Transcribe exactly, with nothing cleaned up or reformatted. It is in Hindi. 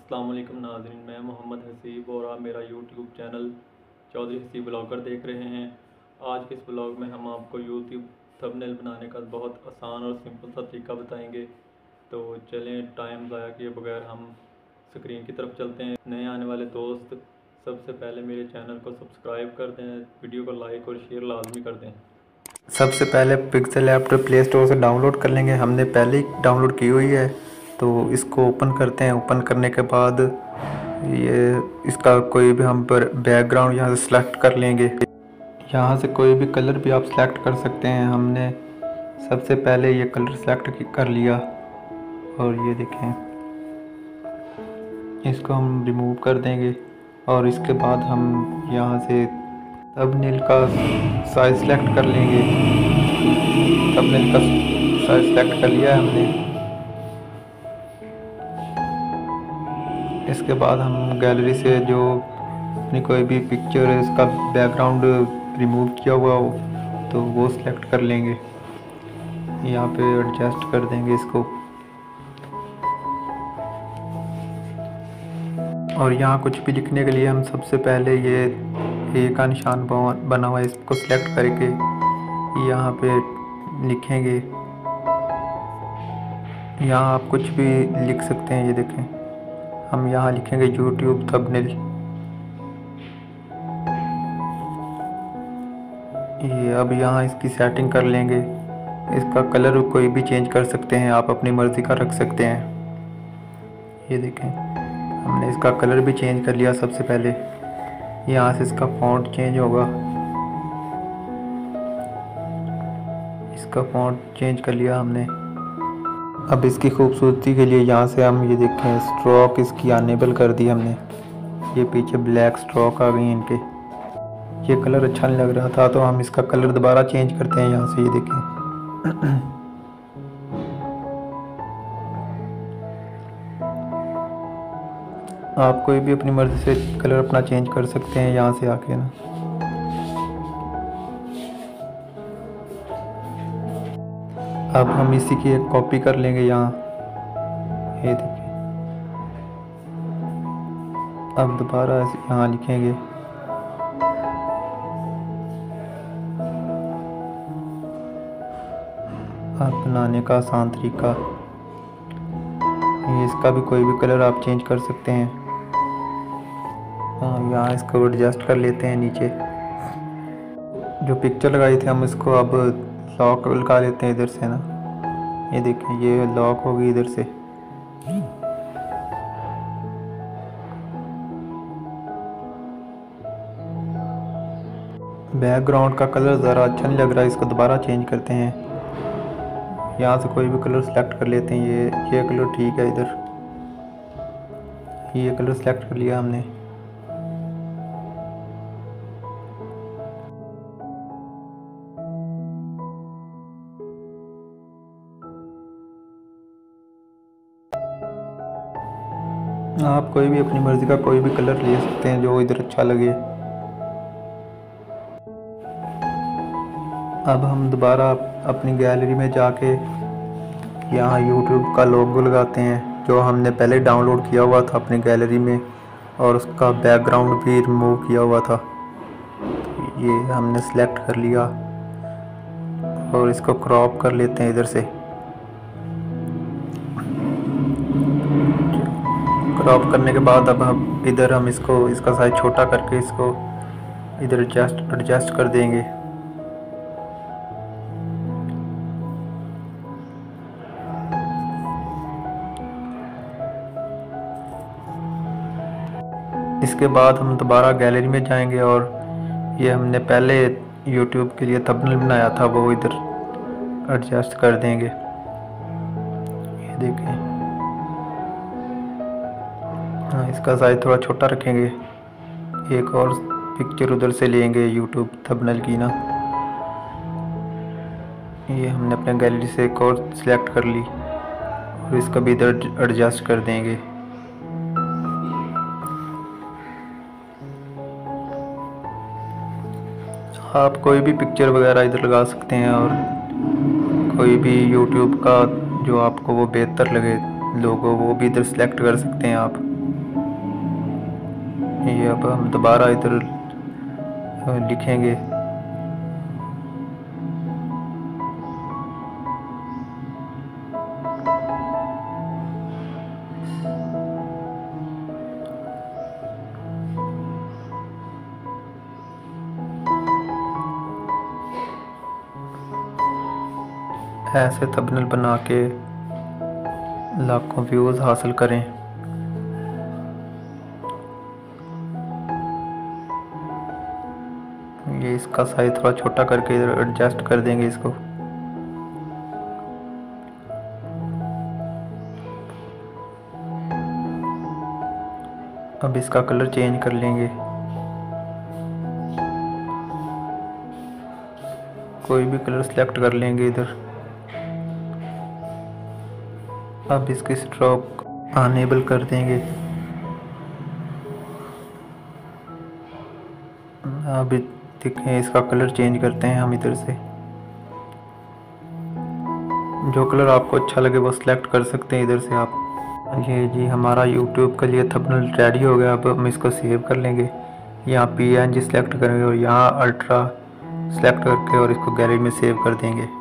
अस्सलाम वालेकुम नाज़रीन, मैं मोहम्मद हसीब और आप मेरा YouTube channel Chaudhary Haseeb blogger देख रहे हैं। आज के इस ब्लॉग में हम आपको यूट्यूब थंबनेल बनाने का बहुत आसान और सिंपल सा तरीका बताएंगे। तो चलें टाइम ज़ाया किए बगैर हम स्क्रीन की तरफ चलते हैं। नए आने वाले दोस्त सबसे पहले मेरे चैनल को सब्सक्राइब कर दें, वीडियो को लाइक और शेयर लाजमी कर दें। सबसे पहले पिक्सेल ऐप प्ले स्टोर से डाउनलोड कर लेंगे। हमने पहले ही डाउनलोड की हुई है, तो इसको ओपन करते हैं। ओपन करने के बाद ये इसका कोई भी हम पर बैकग्राउंड यहाँ से सिलेक्ट कर लेंगे। यहाँ से कोई भी कलर भी आप सिलेक्ट कर सकते हैं। हमने सबसे पहले ये कलर सेलेक्ट कर लिया और ये देखें, इसको हम रिमूव कर देंगे। और इसके बाद हम यहाँ से थंबनेल का साइज सेलेक्ट कर लेंगे। थंबनेल का साइज सेलेक्ट कर लिया है हमने। इसके बाद हम गैलरी से जो अपनी कोई भी पिक्चर है इसका बैकग्राउंड रिमूव किया हुआ हो तो वो सिलेक्ट कर लेंगे। यहाँ पे एडजस्ट कर देंगे इसको। और यहाँ कुछ भी लिखने के लिए हम सबसे पहले ये ए का निशान बना हुआ है, इसको सिलेक्ट करके यहाँ पे लिखेंगे। यहाँ आप कुछ भी लिख सकते हैं। ये देखें, हम यहाँ लिखेंगे यूट्यूब थंबनेल। ये अब यहाँ इसकी सेटिंग कर लेंगे। इसका कलर कोई भी चेंज कर सकते हैं, आप अपनी मर्ज़ी का रख सकते हैं। ये देखें, हमने इसका कलर भी चेंज कर लिया। सबसे पहले यहाँ से इसका फॉन्ट चेंज होगा। इसका फॉन्ट चेंज कर लिया हमने। अब इसकी खूबसूरती के लिए यहाँ से हम ये देखें, स्ट्रोक इसकी अनेबल कर दी हमने। ये पीछे ब्लैक स्ट्रोक आ गई इनके। ये कलर अच्छा नहीं लग रहा था तो हम इसका कलर दोबारा चेंज करते हैं। यहाँ से ये देखें, आप कोई भी अपनी मर्ज़ी से कलर अपना चेंज कर सकते हैं यहाँ से आके ना। अब हम इसी की एक कॉपी कर लेंगे यहाँ। ये देखिए, अब दोबारा यहाँ लिखेंगे आप बनाने का आसान तरीका। ये इसका भी कोई भी कलर आप चेंज कर सकते हैं। हाँ, यहाँ इसको एडजस्ट कर लेते हैं। नीचे जो पिक्चर लगाई थी हम इसको अब लॉक लगा लेते हैं इधर से ना। ये देखें, ये लॉक होगी इधर से। बैकग्राउंड का कलर ज़रा अच्छा नहीं लग रहा है, इसको दोबारा चेंज करते हैं। यहाँ से कोई भी कलर सेलेक्ट कर लेते हैं। ये ये कलर ठीक है। इधर ये कलर सेलेक्ट कर लिया हमने। आप कोई भी अपनी मर्ज़ी का कोई भी कलर ले सकते हैं जो इधर अच्छा लगे। अब हम दोबारा अपनी गैलरी में जाके यहाँ यूट्यूब का लोगो लगाते हैं जो हमने पहले डाउनलोड किया हुआ था अपनी गैलरी में, और उसका बैकग्राउंड भी रिमूव किया हुआ था। तो ये हमने सेलेक्ट कर लिया और इसको क्रॉप कर लेते हैं इधर से। क्रॉप करने के बाद अब हम इधर हम इसको इसका साइज छोटा करके इसको इधर एडजस्ट एडजस्ट कर देंगे। इसके बाद हम दोबारा गैलरी में जाएंगे और ये हमने पहले यूट्यूब के लिए थंबनेल बनाया था वो इधर एडजस्ट कर देंगे। ये देखें, हाँ, इसका साइज थोड़ा छोटा रखेंगे। एक और पिक्चर उधर से लेंगे यूट्यूब थंबनेल की ना। ये हमने अपने गैलरी से एक और सिलेक्ट कर ली और इसका भी इधर एडजस्ट कर देंगे। आप कोई भी पिक्चर वगैरह इधर लगा सकते हैं और कोई भी यूट्यूब का जो आपको वो बेहतर लगे लोगो वो भी इधर सेलेक्ट कर सकते हैं आप। ये अब हम दोबारा इधर लिखेंगे। ऐसे थंबनेल बना के लाखों व्यूज़ हासिल करें। ये इसका साइज थोड़ा छोटा करके इधर एडजस्ट कर देंगे इसको। अब इसका कलर चेंज कर लेंगे, कोई भी कलर सेलेक्ट कर लेंगे इधर। अब इसकी स्ट्रोक अनेबल कर देंगे। अब देखें इसका कलर चेंज करते हैं हम इधर से। जो कलर आपको अच्छा लगे वो सिलेक्ट कर सकते हैं इधर से आप। ये जी हमारा यूट्यूब के लिए थंबनेल रेडी हो गया। अब हम इसको सेव कर लेंगे। यहाँ पी एन जी सेलेक्ट करेंगे और यहाँ अल्ट्रा सेलेक्ट करके और इसको गैलरी में सेव कर देंगे।